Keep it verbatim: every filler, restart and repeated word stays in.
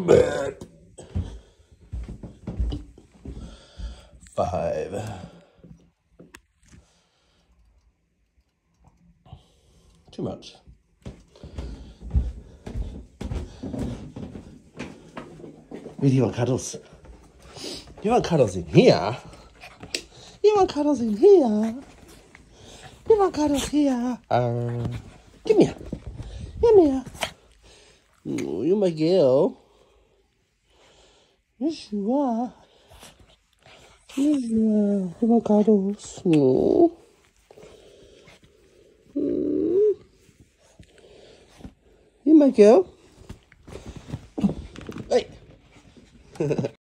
But five. Too much. You want cuddles? You want cuddles in here? You want cuddles in here? You want cuddles here? Uh, give me here. Give me here. Oh, you're my girl. Yes, you are. Yes, you are. You want cuddles? No. Mm. You my girl. Hey.